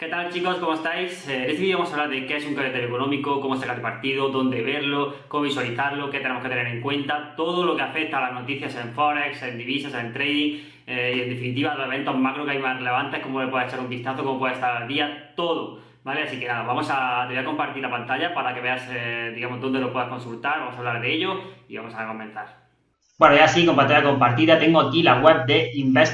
¿Qué tal chicos? ¿Cómo estáis? En este vídeo vamos a hablar de qué es un calendario económico, cómo sacar partido, dónde verlo, cómo visualizarlo, qué tenemos que tener en cuenta, todo lo que afecta a las noticias en Forex, en divisas, en trading y en definitiva los eventos macro que hay más relevantes, cómo le puedes echar un vistazo, cómo puedes estar al día, todo. ¿Vale? Así que nada, te voy a compartir la pantalla para que veas, digamos, dónde lo puedes consultar, vamos a hablar de ello y vamos a comenzar. Bueno, ya sí, con pantalla compartida, tengo aquí la web de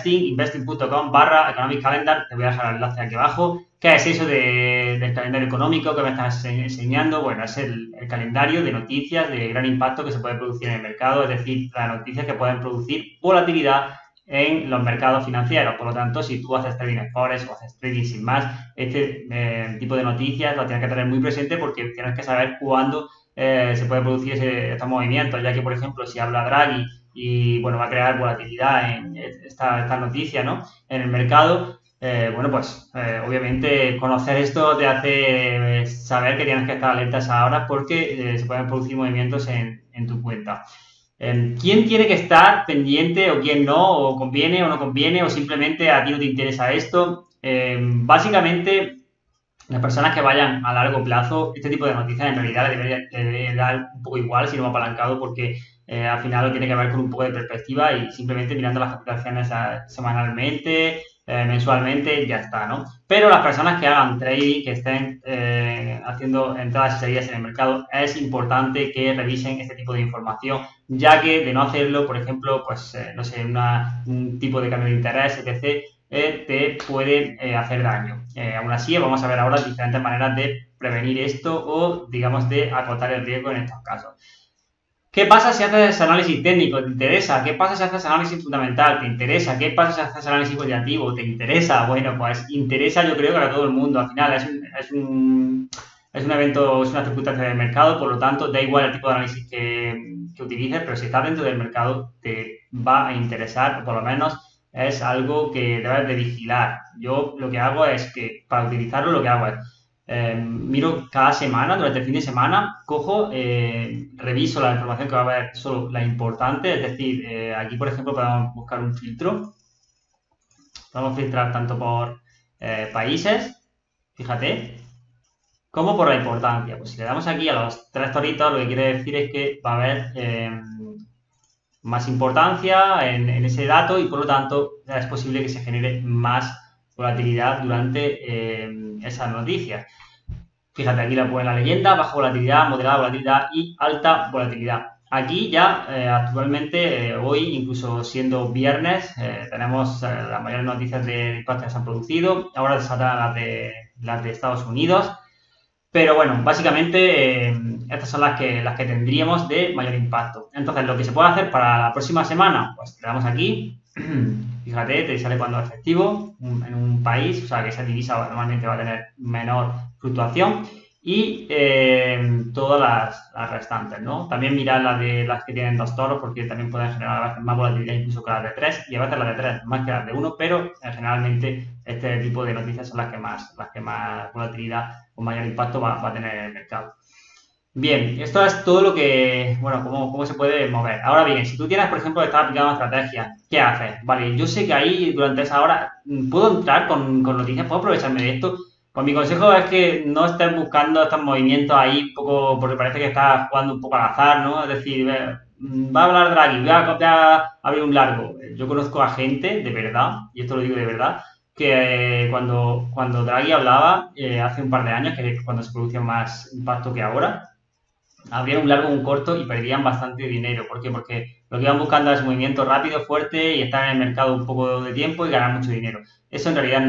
investing.com/economic calendar, te voy a dejar el enlace aquí abajo. ¿Qué es eso del calendario económico que me estás enseñando? Bueno, es el calendario de noticias de gran impacto que se puede producir en el mercado, es decir, las noticias que pueden producir volatilidad en los mercados financieros. Por lo tanto, si tú haces trading en Forex o haces trading sin más, este tipo de noticias lo tienes que tener muy presente porque tienes que saber cuándo se puede producir estos movimientos, ya que, por ejemplo, si habla Draghi y bueno, va a crear volatilidad en esta noticia, ¿no? En el mercado, bueno, pues obviamente conocer esto te hace saber que tienes que estar alerta a esa hora porque se pueden producir movimientos en tu cuenta. ¿Quién tiene que estar pendiente o quién no? ¿O conviene o no conviene? ¿O simplemente a ti no te interesa esto? Básicamente, las personas que vayan a largo plazo, este tipo de noticias en realidad le debería dar un poco igual si no va apalancado porque al final lo tiene que ver con un poco de perspectiva y simplemente mirando las capitalizaciones semanalmente, mensualmente, ya está, ¿no? Pero las personas que hagan trading, que estén haciendo entradas y salidas en el mercado, es importante que revisen este tipo de información, ya que de no hacerlo, por ejemplo, pues, no sé, un tipo de cambio de interés, etc., te puede hacer daño. Aún así, vamos a ver ahora diferentes maneras de prevenir esto o, digamos, de acotar el riesgo en estos casos. ¿Qué pasa si haces análisis técnico? ¿Te interesa? ¿Qué pasa si haces análisis fundamental? ¿Te interesa? ¿Qué pasa si haces análisis cualitativo? ¿Te interesa? Bueno, pues interesa yo creo que a todo el mundo. Al final es un evento, es una circunstancia del mercado, por lo tanto da igual el tipo de análisis que utilices, pero si estás dentro del mercado te va a interesar, o por lo menos es algo que debes de vigilar. Yo lo que hago es que para utilizarlo lo que hago es miro cada semana, durante el fin de semana, cojo, reviso la información que va a haber, solo la importante, es decir, aquí por ejemplo podemos buscar un filtro, podemos filtrar tanto por países, fíjate, como por la importancia. Pues si le damos aquí a los tres toritos, lo que quiere decir es que va a haber más importancia en ese dato y por lo tanto es posible que se genere más volatilidad durante esas noticias. Fíjate, aquí la pone la leyenda, baja volatilidad, moderada volatilidad y alta volatilidad. Aquí ya actualmente, hoy, incluso siendo viernes, tenemos las mayores noticias de impacto que se han producido. Ahora saldrán las de Estados Unidos. Pero bueno, básicamente estas son las que tendríamos de mayor impacto. Entonces, lo que se puede hacer para la próxima semana, pues le damos aquí. Fíjate, te sale cuando es efectivo en un país, o sea que esa divisa normalmente va a tener menor fluctuación y todas las restantes, ¿no? También mirar las que tienen dos toros porque también pueden generar a veces más volatilidad incluso que las de tres y a veces las de tres más que las de uno, pero generalmente este tipo de noticias son las que más volatilidad o mayor impacto va a tener en el mercado. Bien, esto es todo lo que, bueno, cómo se puede mover. Ahora bien, si tú tienes, por ejemplo, estar aplicando una estrategia, ¿qué haces? Vale, yo sé que ahí durante esa hora puedo entrar con noticias, puedo aprovecharme de esto. Pues mi consejo es que no estés buscando estos movimientos ahí un poco, porque parece que estás jugando un poco al azar, ¿no? Es decir, va a hablar Draghi, voy a abrir un largo. Yo conozco a gente, de verdad, y esto lo digo de verdad, que cuando Draghi hablaba hace un par de años, que es cuando se producía más impacto que ahora, habría un largo o un corto y perderían bastante dinero. ¿Por qué? Porque lo que iban buscando es movimiento rápido, fuerte y estar en el mercado un poco de tiempo y ganar mucho dinero. Eso en realidad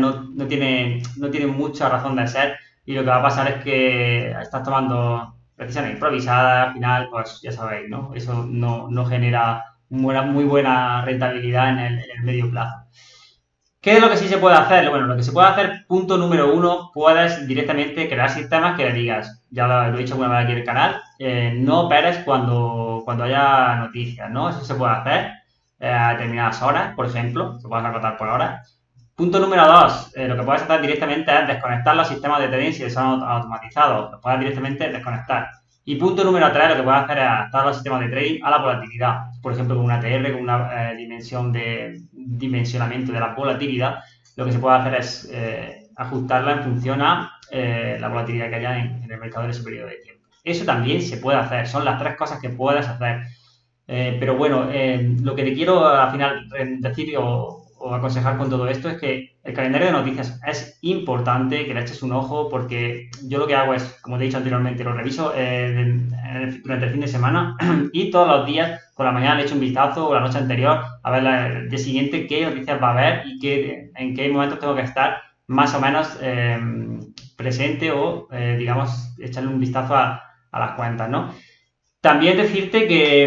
no tiene mucha razón de ser y lo que va a pasar es que estás tomando decisiones improvisadas, al final, pues ya sabéis, ¿no? Eso no genera muy buena rentabilidad en el medio plazo. ¿Qué es lo que sí se puede hacer? Bueno, lo que se puede hacer, punto número uno, puedes directamente crear sistemas que le digas, ya lo he dicho alguna vez aquí en el canal, no operes cuando haya noticias, ¿no? Eso se puede hacer a determinadas horas, por ejemplo, se puede acotar por horas. Punto número dos, lo que puedes hacer directamente es desconectar los sistemas de trading si son automatizados, los puedes directamente desconectar. Y punto número 3, lo que puedes hacer es adaptar los sistemas de trading a la volatilidad. Por ejemplo, con una ATR, con una dimensionamiento de la volatilidad, lo que se puede hacer es ajustarla en función a la volatilidad que haya en el mercado en ese periodo de tiempo. Eso también se puede hacer, son las 3 cosas que puedes hacer. Pero bueno, lo que te quiero al final decir o aconsejar con todo esto es que el calendario de noticias es importante que le eches un ojo, porque yo lo que hago es, como te he dicho anteriormente, lo reviso durante el fin de semana y todos los días por la mañana le echo un vistazo, o la noche anterior, a ver el día siguiente qué noticias va a haber y en qué momentos tengo que estar más o menos presente o, digamos, echarle un vistazo a las cuentas, ¿no? También decirte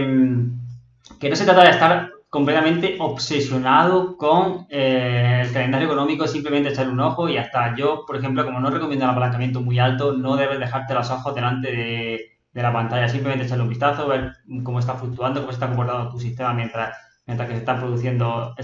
que no se trata de estar completamente obsesionado con el calendario económico, simplemente echarle un ojo y ya está. Yo, por ejemplo, como no recomiendo un apalancamiento muy alto, no debes dejarte los ojos delante de la pantalla, simplemente echarle un vistazo, ver cómo está fluctuando, cómo se está comportando tu sistema mientras que se están produciendo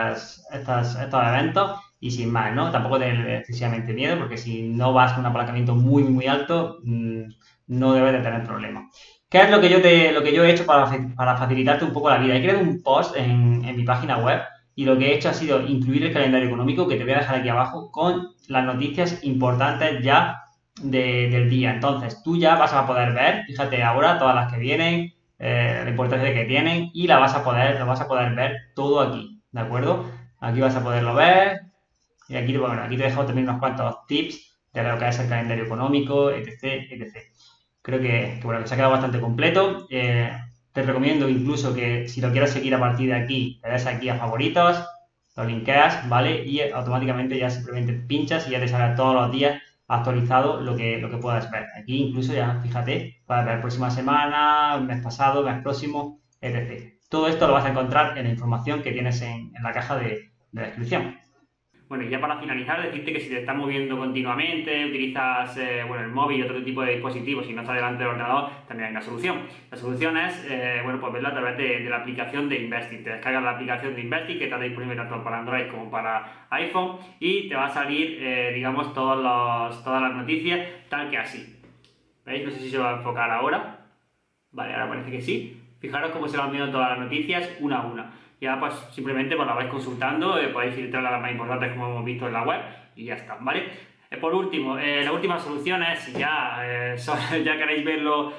estos eventos y sin más, ¿no? Tampoco tener excesivamente miedo, porque si no vas con un apalancamiento muy, muy alto, no debes de tener problemas. ¿Qué es lo que yo he hecho para facilitarte un poco la vida? He creado un post en mi página web y lo que he hecho ha sido incluir el calendario económico, que te voy a dejar aquí abajo, con las noticias importantes ya del día. Entonces, tú ya vas a poder ver, fíjate ahora, todas las que vienen, la importancia que tienen, y lo vas a poder ver todo aquí, ¿de acuerdo? Aquí vas a poderlo ver, y aquí, bueno, aquí te dejo también unos cuantos tips de lo que es el calendario económico, etc, etc. Creo bueno, que se ha quedado bastante completo. Te recomiendo incluso que si lo quieres seguir a partir de aquí, le des aquí a favoritos, lo linkeas, ¿vale? Y automáticamente ya simplemente pinchas y ya te sale todos los días actualizado lo que puedas ver. Aquí incluso ya, fíjate, puedes ver próxima semana, mes pasado, mes próximo, etc. Todo esto lo vas a encontrar en la información que tienes en la caja de descripción. Bueno, y ya para finalizar, decirte que si te estás moviendo continuamente, utilizas bueno, el móvil y otro tipo de dispositivos y no estás delante del ordenador, también hay una solución. La solución es, bueno, pues verla a través de la aplicación de Investing. Te descargas la aplicación de Investing, que está disponible tanto para Android como para iPhone, y te va a salir, digamos, todas las noticias, tal que así. ¿Veis? No sé si se va a enfocar ahora. Vale, ahora parece que sí. Fijaros cómo se van viendo todas las noticias una a una. Ya pues simplemente pues la vais consultando, podéis filtrar las más importantes como hemos visto en la web y ya está, ¿vale? Por último, la última solución es, si ya, ya queréis verlo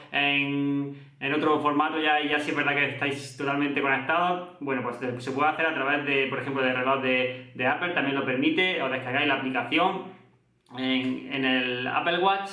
en otro formato, ya si es verdad que estáis totalmente conectados, bueno, pues se puede hacer a través de, por ejemplo, del reloj de Apple, también lo permite, os descargáis la aplicación en el Apple Watch,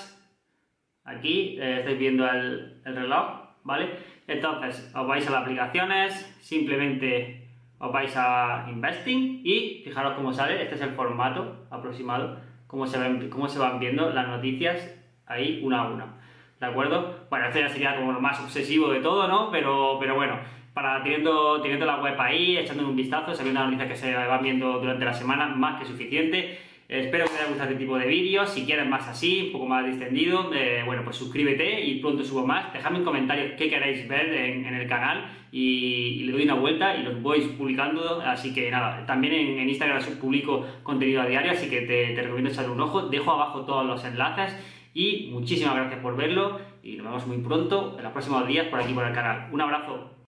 aquí estáis viendo el reloj, ¿vale? Entonces, os vais a las aplicaciones, simplemente os vais a Investing y fijaros cómo sale, este es el formato aproximado, cómo se van viendo las noticias ahí una a una, ¿de acuerdo? Bueno, esto ya sería como lo más obsesivo de todo, ¿no? Pero bueno, teniendo la web ahí, echándole un vistazo, sabiendo las noticias que se van viendo durante la semana, más que suficiente. Espero que te haya gustado este tipo de vídeos. Si quieres más así, un poco más distendido, bueno, pues suscríbete y pronto subo más. Dejadme en comentarios qué queréis ver en el canal y le doy una vuelta y los voy publicando. Así que nada, también en Instagram publico contenido a diario, así que te recomiendo echarle un ojo. Dejo abajo todos los enlaces y muchísimas gracias por verlo y nos vemos muy pronto en los próximos días por aquí por el canal. Un abrazo.